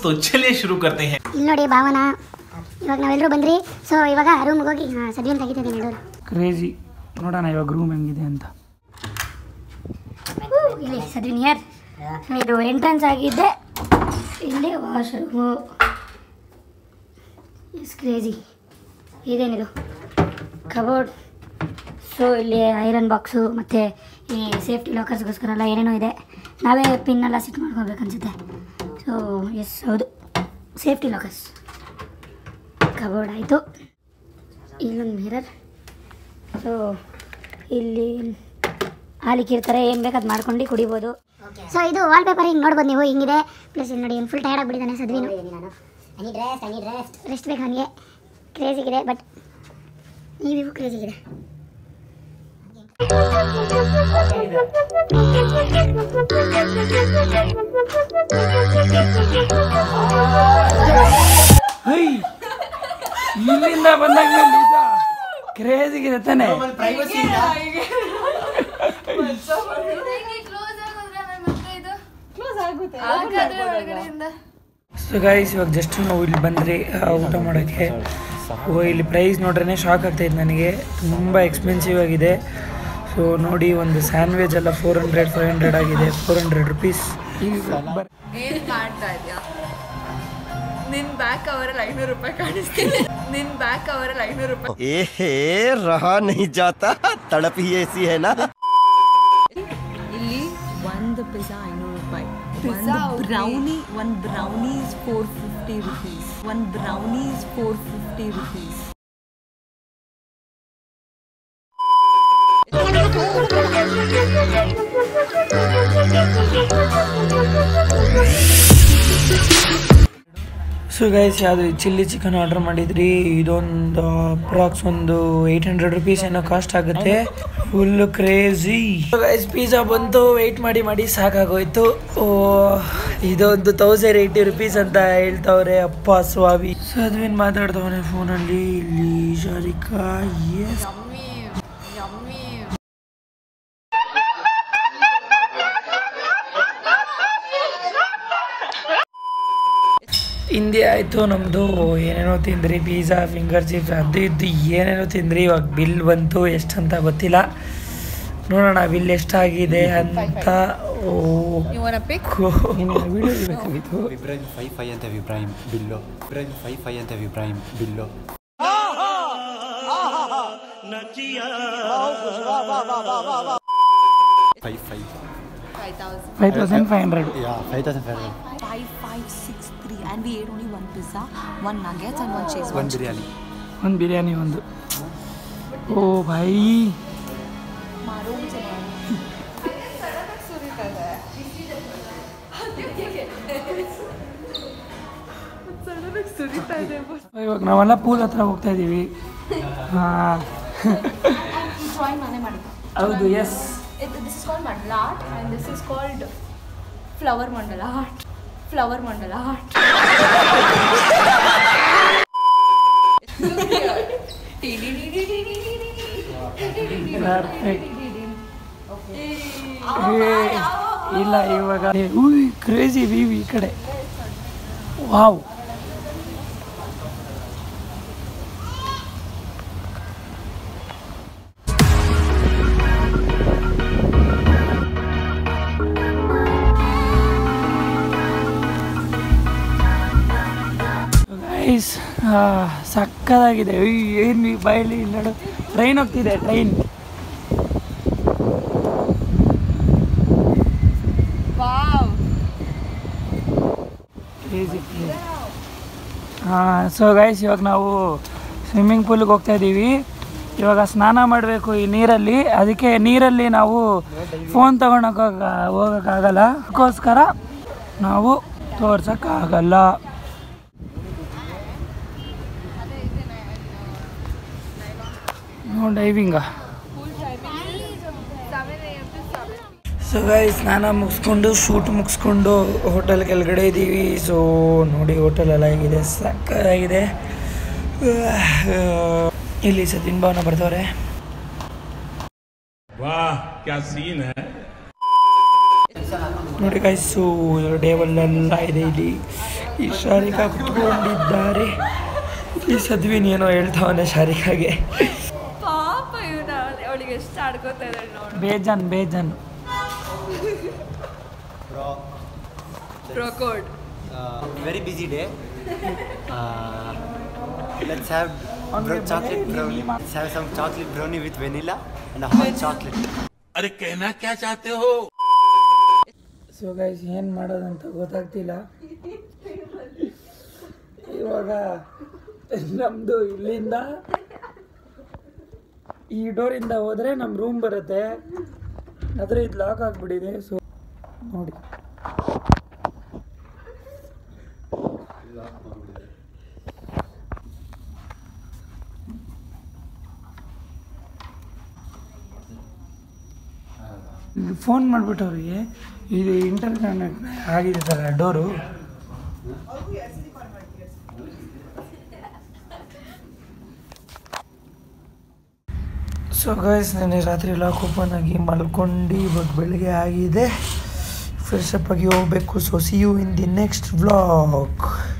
तो चलिए शुरू करते हैं। ಇಲ್ಲಿ ನೋಡಿ ಭಾವನ ಇವಾಗ ನಾವೆಲ್ಲರೂ ಬಂದ್ರಿ. ಸೊ ಇವಾಗ ರೂಮ್ಗೆ ಹೋಗಿ ಸದ್ವಿನ್ ತೆಗಿತಿದ್ದೀನಿ ನೋಡು. ಕ್ರೇಜಿ ನೋಡೋಣ ಇವಾಗ ರೂಮ್ ಹೆಂಗಿದೆ ಅಂತ. ಇಲ್ಲಿ ಸದ್ವಿನ್ ಹಿಯರ್. ಇದು ಎಂಟ್ರೆನ್ಸ್ ಆಗಿದೆ. ಇಲ್ಲಿ ವಾಶ್ರೂಮು. It's crazy. ಇದೇನಿದು ಕಬೋರ್ಡ್. ಸೊ ಇಲ್ಲಿ ಐರನ್ ಬಾಕ್ಸು ಮತ್ತು ಈ ಸೇಫ್ಟಿ ಲಾಕರ್ಸ್ಗೋಸ್ಕರ ಎಲ್ಲ ಏನೇನೋ ಇದೆ. ನಾವೇ ಪಿನ್ನೆಲ್ಲ ಸಿಟ್ ಮಾಡ್ಕೋಬೇಕನ್ಸುತ್ತೆ. ಸೊ ಎಸ್ ಹೌದು, ಸೇಫ್ಟಿ ಲಾಕರ್ಸ್. ಕಬೋರ್ಡ್ ಆಯಿತು. ಇಲ್ಲೊಂದು ಮಿರರ್. ಸೊ ಇಲ್ಲಿ ಹಾಲಿಕ್ಕಿರ್ತಾರೆ, ಏನು ಬೇಕು ಅದು ಮಾಡ್ಕೊಂಡು ಕುಡಿಬೋದು. ಸೊ ಇದು ವಾಲ್ ಪೇಪರ್ ಹಿಂಗೆ ನೋಡ್ಬೋದು ನೀವು, ಹಿಂಗಿದೆ. ಪ್ಲಸ್ ಇಲ್ಲಿ ನೋಡಿ ಫುಲ್ ಟಯರ್ಡ್ ಆಗಿಬಿಟ್ಟಿದ್ದಾನೆ ಸದ್ವಿನು. ರೆಸ್ಟ್ ಬೇಕು ನನಗೆ. ಕ್ರೇಜಿಗಿದೆ, ಬಟ್ ನೀವಿಗೂ ಕ್ರೇಜಿಗಿದೆ. ಇಲ್ಲಿಂದ ಬಂದಾಗ ಕ್ರೇಜಿಗಿದೆ ತಾನೆ. ಸೊ ಗೈಸ್ ಇವಾಗ ಜಸ್ಟ್ ನಾವು ಇಲ್ಲಿ ಬಂದ್ರಿ ಊಟ ಮಾಡೋಕ್ಕೆ. ಇಲ್ಲಿ ಪ್ರೈಸ್ ನೋಡ್ರೇ ಶಾಕ್ ಆಗ್ತಾಯಿತ್ತು ನನಗೆ. ತುಂಬ ಎಕ್ಸ್ಪೆನ್ಸಿವ್ ಆಗಿದೆ. ಸೊ ನೋಡಿ, ಒಂದು ಸ್ಯಾಂಡ್ವಿಚ್ ಎಲ್ಲ 400-500 ಆಗಿದೆ. 400 ರೂಪೀಸ್. ಏನು ಮಾಡ್ತಾ ಇದೆಯಾ? ನಿನ್ನ ಬ್ಯಾಕ್ ಅವರಲ್ಲಿ 500 ರೂಪಾಯಿ ಕಾಣಿಸ್ತೀನಿ. ನಿನ್ನ ಬ್ಯಾಕ್ ಅವರಲ್ಲಿ 500 ರೂಪಾಯಿ. ಏಹೇ ರಹಾ नहीं जाता, तड़प ही ऐसी है ना. ಇಲ್ಲಿ ಒಂದು ಪಿಜ್ಜಾ 500 ರೂಪಾಯಿ. ಒಂದು ಬ್ರೌನಿ is 450 rupees. ಒಂದು brownie is 450 rupees. So guys ಯಾವುದು ಚಿಲ್ಲಿ ಚಿಕನ್ ಆರ್ಡರ್ ಮಾಡಿದ್ರಿ. ಇದೊಂದು ಅಪ್ರಾಕ್ಸ್ ಒಂದು 800 ರೂಪೀಸ್ ಏನೋ ಕಾಸ್ಟ್ ಆಗುತ್ತೆ. Full crazy. ಗೈಸ್ ಪಿಜ್ಜಾ ಬಂತು. ವೆಯ್ಟ್ ಮಾಡಿ ಮಾಡಿ ಸಾಕಾಗೋಯ್ತು. ಇದೊಂದು 1080 ರೂಪೀಸ್ ಅಂತ ಹೇಳ್ತವ್ರೆ. ಅಪ್ಪ ಸ್ವಾಮಿ. ಸದ್ವಿನ್ ಮಾತಾಡ್ತವನೆ ಫೋನಲ್ಲಿ. ಇಲ್ಲಿ ಶಾರಿಕಾ ಎಸ್ ಹಿಂದಿ ಆಯಿತು ನಮ್ಮದು. ಏನೇನೋ ತಿಂದ್ರಿ, ಪಿಜ್ಜಾ, ಫಿಂಗರ್ ಚಿಪ್ಸ್, ಅದು ಇದು ಏನೇನೋ ತಿಂದ್ರಿ. ಇವಾಗ ಬಿಲ್ ಬಂತು. ಎಷ್ಟಂತ ಗೊತ್ತಿಲ್ಲ, ನೋಡೋಣ ಬಿಲ್ ಎಷ್ಟಾಗಿದೆ ಅಂತ. ವಿಡಿಯೋ ಬೇಕಾಗಿತ್ತು. ಇಬ್ರಾಹಿಂ 55 ಅಂತ ಇಬ್ರಾಹಿಂ ಬಿಲ್ಲು. ಇಬ್ರಾಹಿಂ 55 ಅಂತ Ibrahim bill. 5,500. Yeah, 5,500. 5563 and we ate only one pizza, one nuggets and one cheese. One biryani. ಒಂದು ಬಿರಿಯಾನಿ ಒಂದು. ಓ ಭಾಯಿ ಇವಾಗ ನಾವೆಲ್ಲ ಪೂಲ್ ಹತ್ರ ಹೋಗ್ತಾ ಇದ್ದೀವಿ. ಹೌದು, yes. This is called mandala art and this is called flower mandala art. Flower mandala art. ಇಲ್ಲ ಇವಾಗ ಕ್ರೇಜಿ ವ್ಯೂ ಈ ಕಡೆ. ವಾವ್. ಸಕ್ಕದಾಗಿದೆ. ಏನು ಬಾಯಲ್ಲಿ ನೋಡು, ಟ್ರೈನ್ ಹೋಗ್ತಿದೆ. ಟ್ರೈನ್ ಸೊ ಗೈಸ್ ಇವಾಗ ನಾವು ಸ್ವಿಮ್ಮಿಂಗ್ ಪೂಲ್ಗೆ ಹೋಗ್ತಾ ಇದ್ದೀವಿ. ಇವಾಗ ಸ್ನಾನ ಮಾಡಬೇಕು ಈ ನೀರಲ್ಲಿ. ಅದಕ್ಕೆ ನೀರಲ್ಲಿ ನಾವು ಫೋನ್ ಹೋಗೋಕ್ಕಾಗಲ್ಲ. ಅದಕ್ಕೋಸ್ಕರ ನಾವು ತೋರ್ಸೋಕ್ಕಾಗಲ್ಲ. ಡೈವಿಂಗ. ಸೊ ಗೈಸ್ ಸ್ನಾನ ಮುಗಿಸ್ಕೊಂಡು ಶೂಟ್ ಮುಗಿಸ್ಕೊಂಡು ಹೋಟೆಲ್ ಕೆಳಗಡೆ ಇದ್ದೀವಿ. ಸೊ ನೋಡಿ ಹೋಟೆಲ್ ಎಲ್ಲ ಹೇಗಿದೆ, ಸಕ್ಕತ್ತಾಗಿದೆ. ಇಲ್ಲಿ ಸತಿನ್ ಭಾವನ ಬರ್ತಾವ್ರೆ. ವಾಹ್ ಕ್ಯಾ ಸೀನ್ ಹೈ. ನೋಡಿ ಗೈಸು ಟೇಬಲ್ ಎಲ್ಲ ಇದೆ ಇಲ್ಲಿ. ಈ ಶಾರಿಕಾ ಕುತ್ಕೊಂಡಿದ್ದಾರೆ. ಈ ಸದ್ವಿನ್ ಏನೋ ಹೇಳ್ತಾವನೆ ಶಾರಿಕಾಗೆ. ಪಾಪ ಇವನ ಅವಳಿಗೆ ಎಷ್ಟು ಆಡ್ಕೋತಾ ಇದ್ದಾಳೆ ನೋಡು. ಬೇಜಾನ್ Procode. Very busy day. Let's have chocolate brownie. Let's have some chocolate brownie with vanilla and a hot chocolate. अरे कहना क्या चाहते हो? ಸೊ ಗೈಸ್ ಏನು ಮಾಡೋದಂತ ಗೊತ್ತಾಗ್ತಿಲ್ಲ. ಇವಾಗ ನಮ್ಮದು ಇಲ್ಲಿಂದ ಈ ಡೋರಿಂದ ಹೋದರೆ ನಮ್ಮ ರೂಮ್ ಬರುತ್ತೆ, ಆದರೆ ಇದು ಲಾಕ್ ಆಗಿಬಿಟ್ಟಿದೆ. ಸೊ ನೋಡಿ ಫೋನ್ ಮಾಡಿಬಿಟ್ಟು ಅವ್ರಿಗೆ ಇದು ಇಂಟರ್ಕನೆಕ್ಟ್ ಆಗಿದೆ ಸರ್ ಡೋರು. ಸೊ ಗೈಸ್ ನೆನ್ನೆ ರಾತ್ರಿ ಲಾಕ್ ಓಪನ್ ಆಗಿ ಮಲ್ಕೊಂಡು ಇವಾಗ ಬೆಳಗ್ಗೆ ಆಗಿದೆ. ಫ್ರೆಶ್ ಅಪ್ ಆಗಿ ಹೋಗಬೇಕು. So see you in the next vlog.